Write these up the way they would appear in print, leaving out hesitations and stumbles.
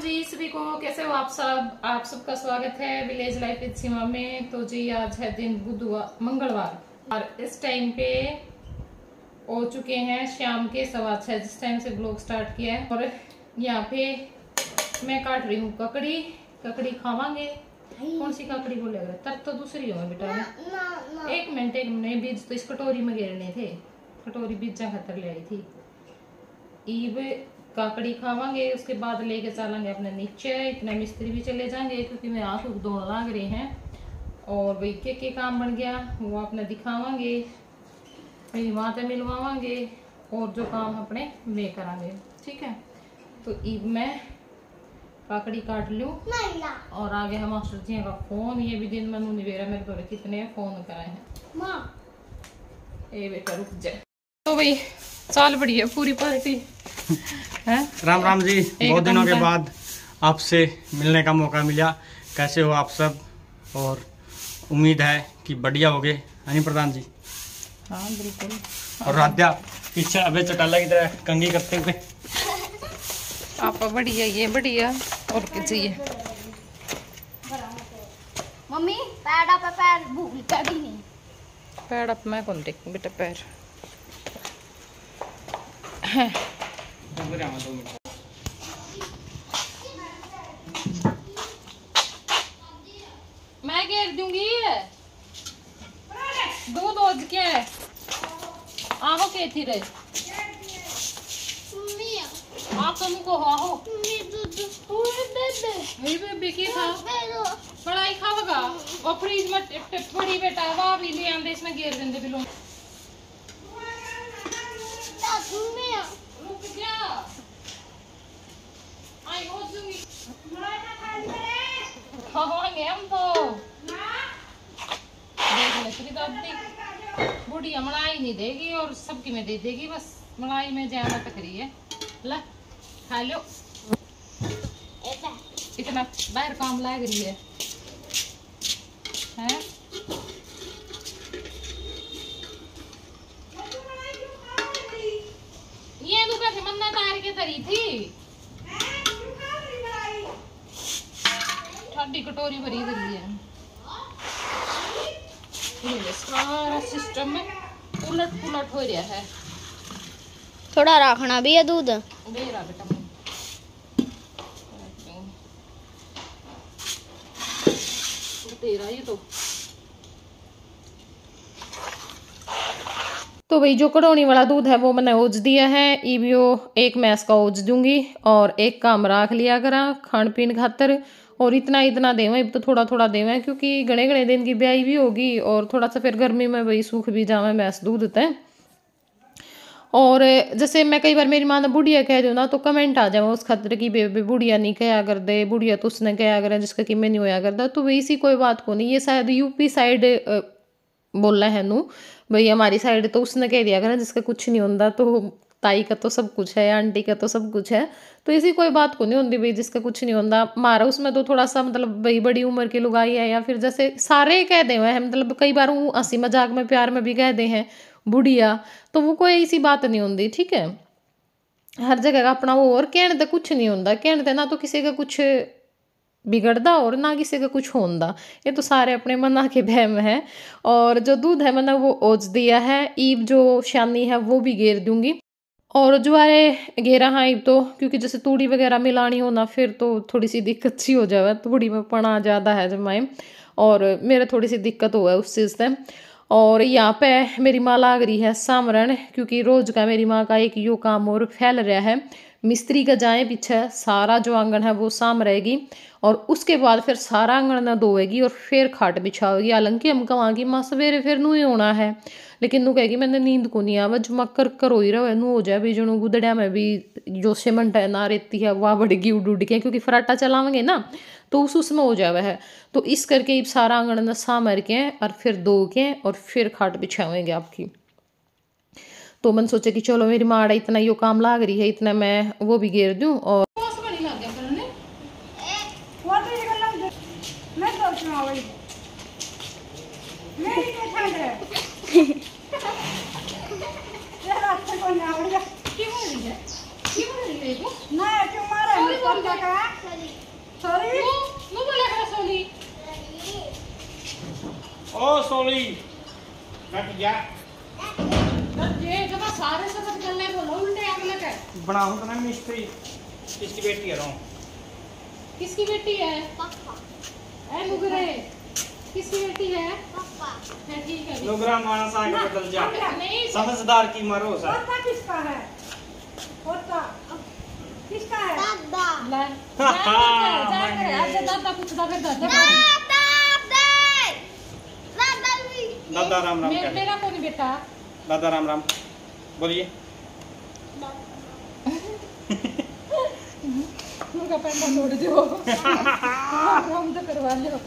जी सभी को, कैसे हो आप सब। आप सबका स्वागत है विलेज लाइफ विद सीमा में। तो जी आज है दिन बुधवार मंगलवार और इस टाइम पे हो चुके हैं शाम के 6:15 जिस टाइम से ब्लॉग स्टार्ट किया है। और यहाँ पे मैं काट रही हूँ ककड़ी खावांगे। कौन सी ककड़ी बोलेगा, तब तो दूसरी हो बेटा। एक मिनट बीज तो इस कटोरी में गिरने थे, कटोरी बीजा खतर ले आई थी। ईब काकड़ी खावांगे, उसके बाद लेके चलेंगे अपने नीचे। इतने मिस्त्री भी चले जाएंगे क्योंकि मेरे हाथ धोने लग रहे हैं। और वही के काम बन गया वो अपने दिखावांगे, मेरी माँ से मिलवावांगे और जो काम अपने वे करांगे। ठीक है, तो ईब मैं काकड़ी काट लूं। और आगे है मास्टर जी का फोन। ये भी दिन मनु निवेरा मेरे द्वारा कितने फोन कराए हैं। माँ ए बेटा रुक जाए। तो भाई चाल बढ़िया पूरी पार्टी है। राम राम जी, बहुत दिनों के बाद आपसे मिलने का मौका मिला। कैसे हो आप सब? और उम्मीद है कि बढ़िया होगे, है प्रधान जी? हाँ बिल्कुल। और राध्या पीछे अबे चटाला की तरह कंगी करते हुए। आप बढ़िया, ये बढ़िया और चाहिए। मम्मी पैर पे पैर भूल कर दी नहीं। पैर अप मैं कौन देखूं बेटा, पैर मैं घेर दूंगी। दूध ओज के आहो के थी रे आप तुमको आहो बेबी की था पढ़ाई खावगा और फ्रिज में पड़ी बेटा वहाँ भी ले आंदे, इसमें घेर देंगे बिलो। रुक जा आई हो दूंगी। खावांगे हम तो देख ले श्री दादी बुढ़िया मलाई नहीं देगी और सबकी में दे देगी, बस मलाई में ज्यादा तक रही है। ला खा लो, इतना बाहर काम लग रही है हैं? ये दुका से मन्ना तार के तरी थी ठंडी कटोरी भरी रही है। ये सारा सिस्टम में उलट पुलट हो रहा है। थोड़ा रखना भी है दूध दे रहा बेटा तेरा ये तो भाई जो कड़ोनी वाला दूध है वो मैंने ओज दिया है। ईबियो एक मैस का ओज दूंगी और एक काम राख लिया करा खान पीन खातर। और इतना देवें तो थोड़ा थोड़ा देवें क्योंकि घने घने दिन की ब्याई भी होगी और थोड़ा सा फिर गर्मी में भाई सूख भी जावे मैस दूध तय। और जैसे मैं कई बार मेरी माँ ने बुढ़िया कह दूँ ना तो कमेंट आ जाए उस खतरे की बेबे बुढ़िया नहीं कहा कर दे, बुढ़िया तो उसने कहा कर जिसका कि मैं नहीं होया करता। तो वही सी कोई बात को नहीं, ये शायद यूपी साइड बोल रहे हैं नू भाई, हमारी साइड तो उसने कह दिया कर जिसका कुछ नहीं होता। तो ताई का तो सब कुछ है, आंटी का तो सब कुछ है, तो इसी कोई बात को नहीं होती भाई जिसका कुछ नहीं होता। मारा उसमें तो थोड़ा सा मतलब भाई बड़ी उम्र की लुगाई है या फिर जैसे सारे कह दे हुए हैं, मतलब कई बार वो हंसी मजाक में प्यार में भी कह दे हैं बुढ़िया, तो वो कोई ऐसी बात नहीं होती। ठीक है, हर जगह का अपना वो। और कहने तो कुछ नहीं होता, कहने तो ना तो किसी का कुछ बिगड़दा और ना किसी का कुछ होंदा, ये तो सारे अपने मना के बहम है। और जो दूध है मैंने वो ओज दिया है। ईब जो शानी है वो भी घेर दूंगी और ज्वारे घेरा हाँ ईब तो, क्योंकि जैसे तूड़ी वगैरह मिलानी हो ना फिर तो थोड़ी सी दिक्कत सी हो जाए, तूड़ी में पना ज़्यादा है जमाए और मेरे थोड़ी सी दिक्कत हुआ है उस चीज़ से। और यहाँ पे मेरी माँ लाग रही है सामरण, क्योंकि रोज का मेरी माँ का एक यो काम और फैल रहा है। मिस्त्री का जाए पीछे सारा जो आंगन है वो साम रहेगी और उसके बाद फिर सारा आंगन ना धोएगी और फिर खाट बिछाओगी। हालांकि हम कहेंगे माँ सवेरे फिर नू ही होना है, लेकिन नू कहेगी मैंने नींद को नहीं आवा, जुमा कर हो ही रहा नू हो जाए भी जो गुदड़िया में भी जो सीमेंट है ना रेती है वह बढ़ेगी उड़ के, क्योंकि फराटा चलावेंगे ना तो उसमें हो जावे है। तो इस करके सारा आंगन ना सामर के और फिर धो के और फिर खाट बिछावेंगे आपकी। तो मैंने सोचा कि चलो मेरी माँ इतना यो काम लाग रही है, इतना मैं वो भी घेर दूं। और सॉरी नु बोला कर सोली ओ सोली कट जा ये जब सारे सब चलने बोलो उल्टे अगले के बनाऊं तो ना मिस्त्री किसकी बेटी है किसकी बेटी है पापा ए नुगरे किसकी बेटी है पापा है ठीक है नुगरा मानस आगे बदल जा नहीं समझदार की मरो सा पोता किसका है? पोता किसका है? दादा ले जा कर आज दादा पूछदा फिर दादा दादा राम राम कह मेरा कौन बेटा दादा राम राम बोलिए उनका पेंडा तोड़ दो हम तो करवा लो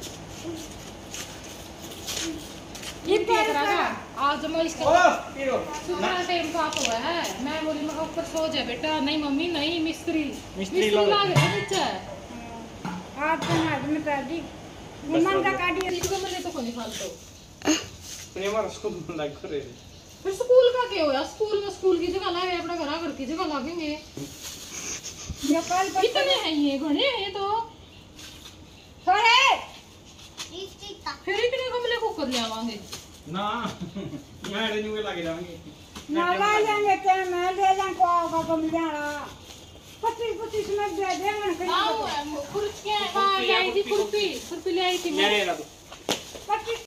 ये देख रहा आज मैं इसका ओ पीरो सुबह टाइम पास हुआ है मैं बोली मैं ऊपर सो जा बेटा नहीं मम्मी नहीं मिस्त्री लो लग रहा है नीचे आप तो आज में दादी मन का काटी इसको मैंने तो कोई फालतू प्रेमर स्कूल लाइक करे फिर स्कूल का क्या होया स्कूल में स्कूल की जगह लागे अपना घर की जगह लागेंगे ये कल पर कितने हैं ये घने हैं तो थोड़े फिर इतने गमले को कर ले आवांगे ना यहाँ एडे न्यू लगे जाएंगे नाला लेंगे ते मैं ले जाऊं को आगा कम जाना 25 मिनट दे देंगे कहीं आओ कुर्सियां वहां ले आई थी खुरपी ले आई थी मैं मेरे ना 25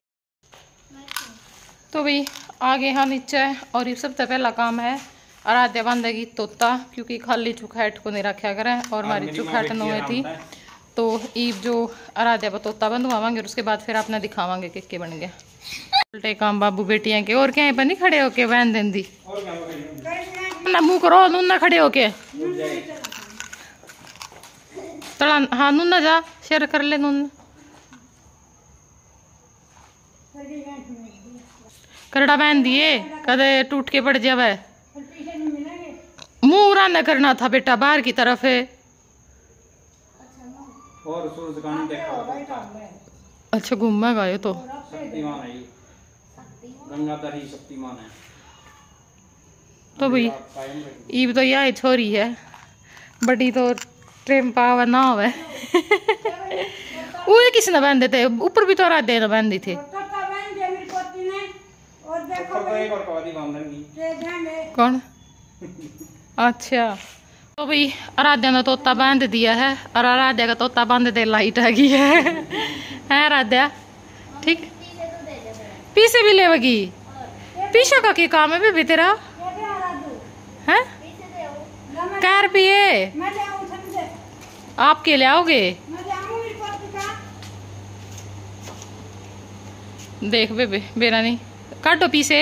तो भाई आगे हाँ नीचे और ये सबसे पहला काम है आराध्या बांधेगी तोता क्योंकि खाली चुखाट को नहीं रखा करें और हमारी चुखाट नोए थी तो ईब जो आराध्या पर तोता बंधवावांगे और उसके बाद फिर अपना दिखावांगे कि बन गया उल्टे काम बाबू बेटियां के और क्या पर नहीं खड़े होके बहन देंदी और क्या करेंगे ना मुंह करो नूना खड़े होके तड़ा हाँ नूना जा शेयर कर ले नून करड़ा बहन दिए कदे टूट के पड़ जावे मुंह उड़ाना करना था बेटा बाहर की तरफ है और सूरज का नहीं देखा अच्छा घूमा गए तो शक्तिमान है गंगाधर ही शक्तिमान है तो भाई ईब तो यह छोरी है बड़ी तो ट्रेन पावा ना होवे वो किसने बांध देते ऊपर भी तो रात देना बांध दी थे तोता बन गया मेरी पोती ने और देखो तो एक और कवादी बांधेंगी ये जाएंगे कौन अच्छा तो भाई आराध्या ने तोता बांध दिया है और आराध्या का तोता बांध दे लाइट आ गई है आराध्या ठीक पीछे भी लेवगी पीछे का क्या काम है बेबी तेरा ये दे राजू है कार पिए मैं ले आऊं समझे आप के ले आओगे मैं ले आऊं मेरी पोती का देख बेबे बेरा नहीं काटो पीछे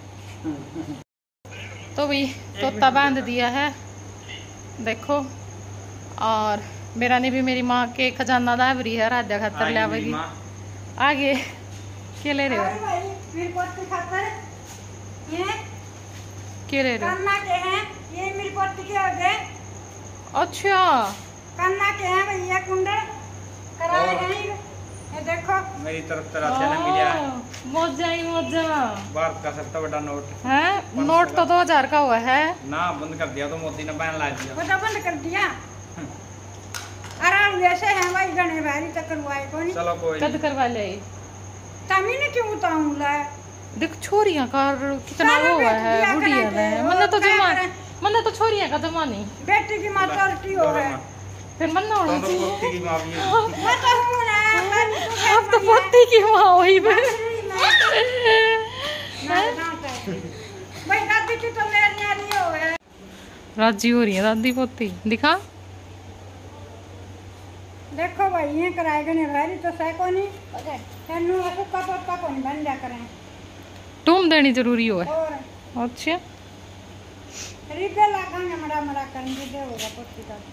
तो भाई तोता बांध दिया है देखो और मेरा ने भी मेरी माँ के खजाना दावरी है राध्या खातर ले आवेगी आगे क्या ले रहे अरे हो भाई मेरी पोती खातर ये क्या ले रहे हो कन्ना के हैं ये मेरी पोती के हो गए अच्छा कन्ना के हैं भैया कुंडल कराए हैं ये देखो मेरी तरफ तरह से ना मिला मौजा ही मौजा भारत का सबसे बड़ा नोट है नोट तो 2000 का हुआ है ना बंद कर दिया तो मोदी ने बैन ला दिया वो तो बंद कर दिया आराम जैसे है भाई गणे भारी तक करवाए कोनी चलो कोई कद करवा ले तमी ने क्यों बताऊं ला देख छोरियां का कितना सारा वो हुआ बेच है दिया बुढ़िया करेंगे, है वो मन्ना तो क्या जमा करें? मन्ना तो छोरियां का जमा नहीं बेटी की मातोरिटी हो है फिर मन्ना होना तो चाहिए पोती की माँ भी है। मैं तो हूं ना मैं अब तो पोती की माँ हुई बे भाई दादी की तो मेरी न्यारी हो है राजी हो रही है दादी पोती दिखा देखो भाई ये कराए गने भारी तो सह कोनी तन्नू कुक्का पत्ता कोनी बन जा करें टूम देनी जरूरी हो है और अच्छा रिदे लगांगे मड़ा मड़ा करेंगे दे होगा पोती का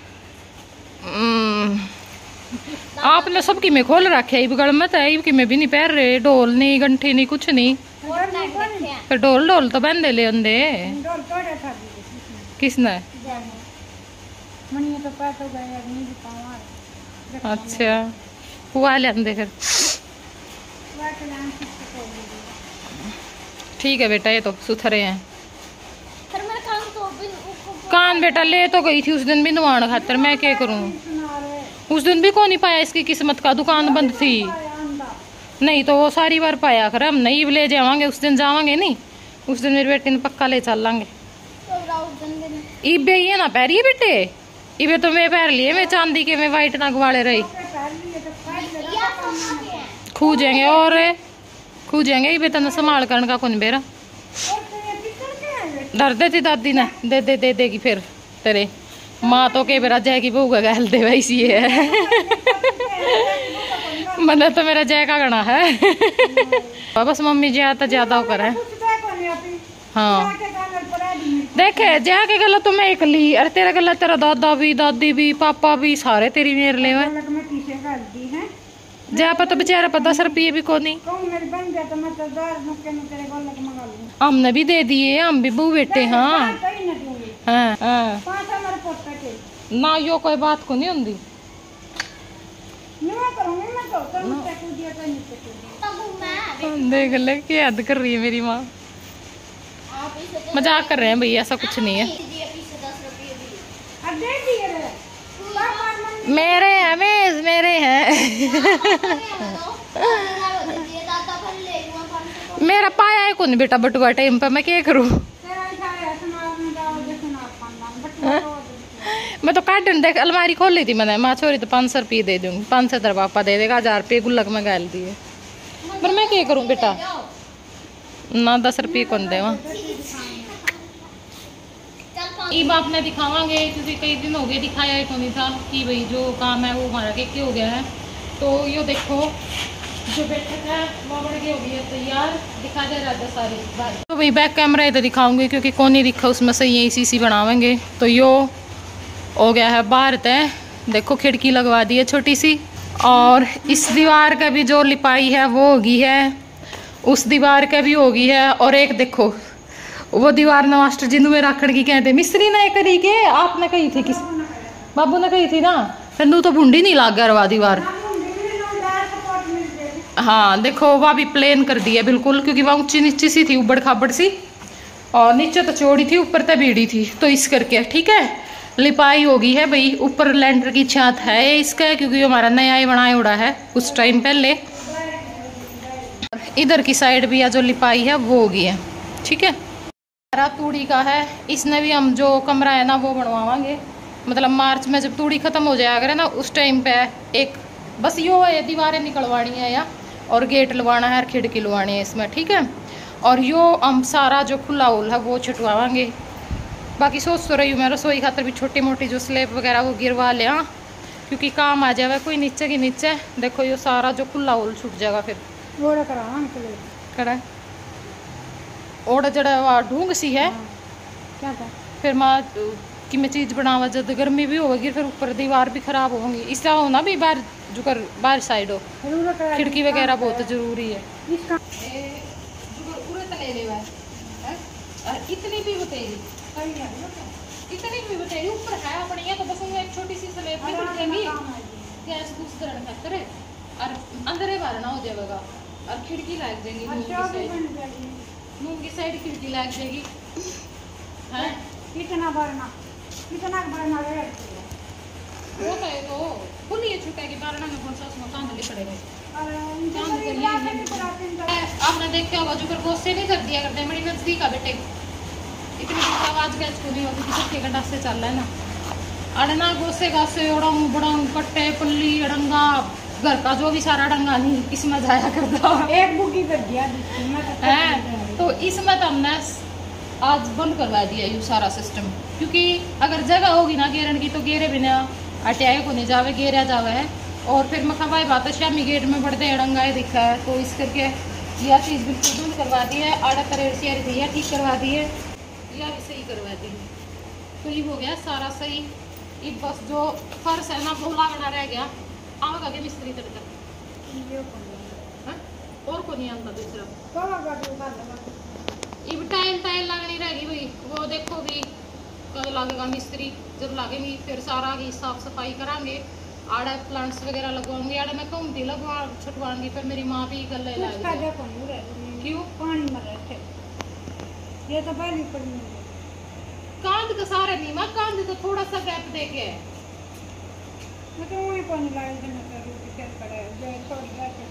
आपने सबकी में खोल रखे है बगल में तो की में भी नहीं पैर रहे ढोल नहीं घंटी नहीं कुछ नहीं और नहीं कोनी फिर ढोल ढोल तो बंदे ले अंदे डोल तोड़े था किसने मनिया तो पास हो गए अब नहीं दिखाऊं अच्छा हुआ ले अंदे फिर ठीक है बेटा ये तो सुथरे हैं फिर मेरे काम तो भी दुकान बेटा ले तो गई थी उस दिन भी नवाण खातर, मैं क्या करूं। उस दिन भी कौन नहीं पाया, इसकी किस्मत का, दुकान बंद थी। नहीं तो वो सारी बार पाया कर, हम नहीं ले जावांगे उस दिन, जावांगे नहीं उस दिन मेरी बेटी ने पक्का ले चल लांगे। इबे ये ना पैरिए बेटे, इबे तो मैं पैर लिए, मैं चांदी के, मैं वाइट ना गवाले रही खू जाएंगे और खू जाएंगे। इबे तो संभाल करने का कौन बेरा, डर देती दादी ने दे देगी फिर तेरे माँ तो के बेरा जाएगी बहू का गहल दे वैसी है। मतलब तो मेरा जय का गणा है। बस मम्मी जया तो ज्यादा हो करे। हाँ देखे जया के गला तो मैं एक ली, अरे तेरा गला तेरा दादा भी, दादी भी, पापा भी, सारे तेरी मेरे ले जया पर तो बेचारा पर 10 रुपये भी को नहीं। हमने भी दे दिए, हम भी बहू बेटे। हाँ हाँ हाँ ना यो कोई बात को नहीं होंगी। देख ले क्या याद कर रही है मेरी माँ, मजाक कर रहे हैं भैया, ऐसा कुछ नहीं है। मेरे हैं मेरे हैं। मेरा पाया है कौन बेटा बटुआ टाइम पर, मैं क्या करूँ। मैं तो काटन देख अलमारी खोल ली थी मैंने, माँ छोरी तो 500 रुपये दे दूंगी, 500 तेरा पापा दे देगा, 1000 रुपये गुल्लक में गाल दिए। पर मैं क्या करूँ बेटा, ना 10 रुपये कौन दे वहाँ। ई बाप ने दिखावांगे क्योंकि कई दिन हो गए दिखाया ही नहीं था कि भाई जो काम है वो हमारा के हो गया है। तो यो देखो जो बैठक है वो बढ़ गई हो गई है तैयार, दिखा दे रहा सारी बात। तो भाई बैक कैमरा इधर दिखाऊंगी क्योंकि कौन नहीं दिखा उसमें से यही सी बनावेंगे। तो यो हो गया है बाहर तय, देखो खिड़की लगवा दी है छोटी सी, और इस दीवार का भी जो लिपाई है वो होगी है, उस दीवार का भी होगी है। और एक देखो वो दीवार ना मास्टर जी में राखड़ की कहते मिस्त्री ने करी के आपने कही थी, किस बाबू ने कही थी ना, फिर तो भूडी नहीं लाग गया दीवार। हाँ देखो वह भी प्लेन कर दी है बिल्कुल, क्योंकि वह ऊंची नीची सी थी, उबड़ खाबड़ सी, और नीचे तो चौड़ी थी ऊपर तो बीड़ी थी, तो इस करके ठीक है लिपाई होगी है भाई। ऊपर लेंटर की छत है इसका, क्योंकि हमारा नया ही बनाया उड़ा है कुछ टाइम पहले। इधर की साइड भी जो लिपाई है वो होगी है, ठीक है। तूड़ी का है, इसने भी हम जो कमरा है ना वो बनवावांगे, मतलब मार्च में जब तूड़ी खत्म हो जाया करे ना उस टाइम पे एक बस यो है दीवारें निकलवानी है या और गेट लगवाना है और खिड़की लगवानी है इसमें, ठीक है। और यो हम सारा जो खुला होल है वो छुटवावांगे। बाकी सोच तो रही हूँ मैं रसोई खातर भी छोटी मोटी जो स्लेब वगैरह वो गिरवा लिया, क्योंकि काम आ जाएगा कोई नीचे की नीचे। देखो यो सारा जो खुला होल छूट जाएगा फिर कड़ा और जड़ा ढूंग सी है क्या था फिर माँ कि मैं चीज़ बनावा जब गर्मी भी होगी फिर ऊपर दीवार भी खराब होंगी, इससे हो ना भी बाहर जुकर बाहर साइड हो खिड़की वगैरह बहुत जरूरी है। इतनी भी बतेगी ऊपर है अपनी है, तो बस एक छोटी सी स्लेब भी बन जाएगी गैस घुस करने खातर, और अंदर ही बाहर ना हो जाएगा, और खिड़की लग जाएगी मूंग की साइड खिड़की लग जाएगी। है कितना भरना है वो कहे तो खुली है छुटा की बारना में कौन सा उसमें कांदली पड़ेगा। आपने देखा होगा जो कर गोसे नहीं कर दिया करते मेरी नजदीक आ बेटे, इतनी आवाज गैस को नहीं होती किसी के गंडा से चल रहा है ना, अड़ना गोसे गासे उड़ाऊ बड़ाऊ कट्टे पल्ली अड़ंगा घर का जो भी सारा डंगा नहीं इसमें जाया करता, एक बुकी कर दिया है। तो इसमें तो हमने आज बंद करवा दिया ये सारा सिस्टम, क्योंकि अगर जगह होगी ना गेरन की तो गेरे बिना अटियाए को नहीं जावे गेरा जावे है। और फिर मखबाई बात है शामी गेट में बढ़ते अड़ंगाए दिखा है, तो इस करके यह चीज़ बिल्कुल बंद करवा दी है। आड़ा करेड़ से यह ठीक करवा दी है, यह भी सही करवा दी है, तो ये हो गया सारा सही। ये बस जो फर्श है ना वो लागना रह गया, आग आगे मिस्त्री तक और को नहीं आता दूसरा ये टाइल लगनी रहेगी भाई, वो देखो भी कब लगेगा मिस्त्री, जब लगेंगी फिर सारा की साफ सफाई करांगे, आड़ा प्लांट्स वगैरह लगवाऊंगी, आड़ा मैं घूमती लगवा छुटवाऊंगी, फिर मेरी माँ भी गले क्यों पानी में रहते ये तो पहली कांद का सारा नहीं मां, कांद तो थोड़ा सा गैप दे के है। मैं तो वही पानी लाई दिन कर के करे जो छोड़ दिया तो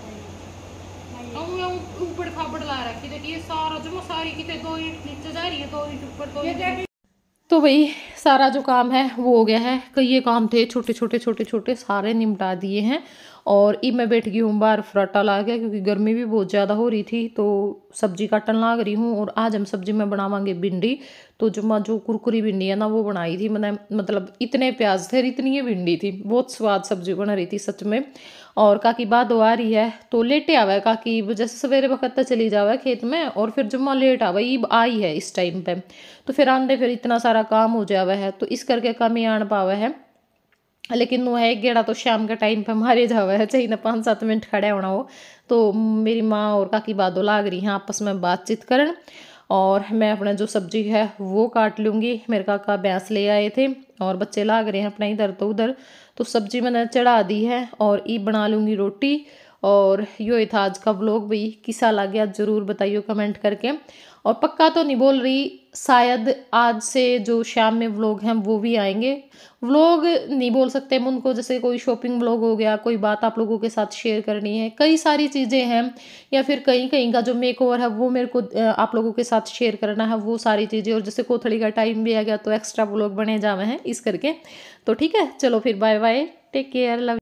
मैं ऊपर खाबड़ ला रखी, देखिए सारा जो सारी कितने 2 ईंट नीचे जा रही है, 2 ईंट ऊपर, 2 ईंट। तो वही सारा जो काम है वो हो गया है। कई ये काम थे छोटे छोटे सारे निपटा दिए हैं। और ई मैं बैठ गई हूँ बाहर, फराटा ला गया क्योंकि गर्मी भी बहुत ज़्यादा हो रही थी, तो सब्जी काटन लाग रही हूँ। और आज हम सब्जी में बनावांगे भिंडी। तो जो कुरकुरी भिंडी है ना वो बनाई थी मैंने, मतलब इतने प्याज थे, इतनी ये भिंडी थी, बहुत स्वाद सब्जी बना रही थी सच में। और काकी बाद आ रही है तो लेटे आवा है काकी, जैसे सवेरे वक्त चली जावा खेत में और फिर जुम्मा लेट आवा, ये आई है इस टाइम पे, तो फिर आंदे फिर इतना सारा काम हो जावा है, तो इस करके कम ही आन पावा है। लेकिन वो है एक गेड़ा तो शाम के टाइम पे मारे जावा है, चाहिए ना 5-7 मिनट खड़े होना हो। तो मेरी माँ और काकी बादो लाग रही हैं आपस में बातचीत करन, और मैं अपना जो सब्जी है वो काट लूँगी। मेरे काका भैंस ले आए थे और बच्चे लाग रहे हैं अपना इधर तो उधर, तो सब्जी मैंने चढ़ा दी है और ई बना लूँगी रोटी। और यो था आज का व्लॉग, भाई किसा लग गया ज़रूर बताइए कमेंट करके। और पक्का तो नहीं बोल रही, शायद आज से जो शाम में व्लॉग हैं वो भी आएंगे। व्लॉग नहीं बोल सकते हम उनको, जैसे कोई शॉपिंग व्लॉग हो गया, कोई बात आप लोगों के साथ शेयर करनी है, कई सारी चीज़ें हैं, या फिर कहीं कहीं का जो मेकओवर है वो मेरे को आप लोगों के साथ शेयर करना है, वो सारी चीज़ें। और जैसे कोथड़ी का टाइम भी आ गया तो एक्स्ट्रा व्लॉग बने जावे हैं इस करके। तो ठीक है, चलो फिर bye bye, take care, love.